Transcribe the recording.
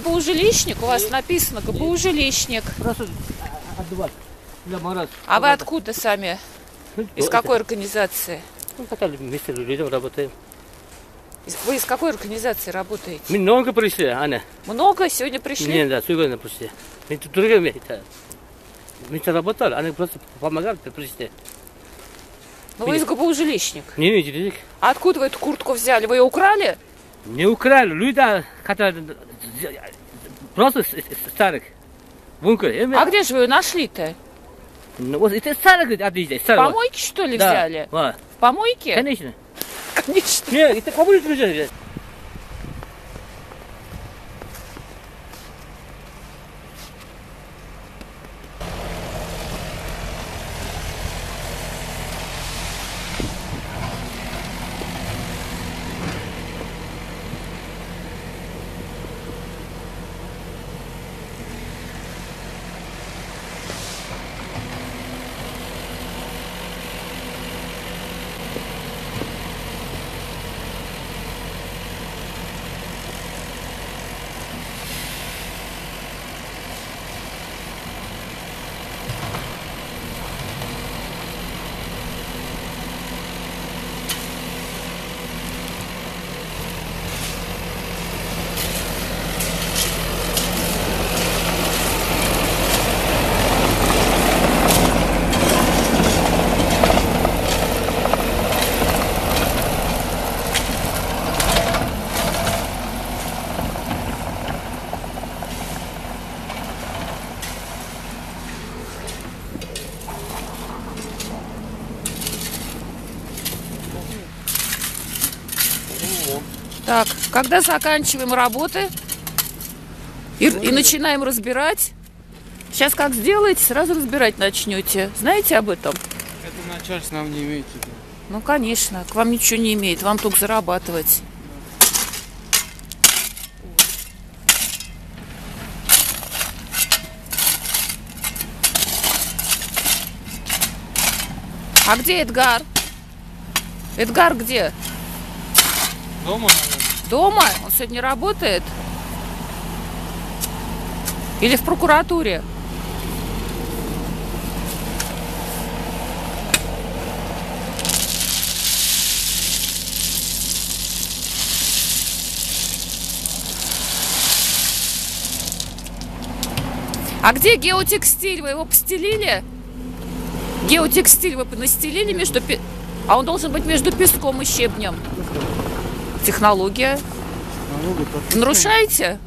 ГПУ «Жилищник»? У вас написано ГПУ «Жилищник». Просто отдувать для мороза. А вы откуда сами? Из какой организации? Ну, хотели вместе с людьми работаем. Вы из какой организации работаете? Мы много пришли, Аня. Много сегодня пришли? Нет, да, сегодня пришли. Мы тут другие места. Мы работали, они просто помогали пришли. Ну вы из ГПУ «Жилищник». Не, жилищник. А откуда вы эту куртку взяли? Вы ее украли? Не украли, люди, которые просто старых. А где же вы ее нашли-то? Ну, вот это старых одежда. В помойке, что ли, взяли? Да. В помойке? Конечно. Конечно. Нет, это кому взяли? Так, когда заканчиваем работы и начинаем разбирать? Сейчас как сделаете, сразу разбирать начнете. Знаете об этом? Это начальство нам не имеет. Ну, конечно, к вам ничего не имеет, вам только зарабатывать. А где Эдгар? Эдгар где? Дома, наверное. Дома? Он сегодня работает? Или в прокуратуре? А где геотекстиль? Вы его постелили? Геотекстиль вы настелили между... А он должен быть между песком и щебнем. Технология. Нарушаете?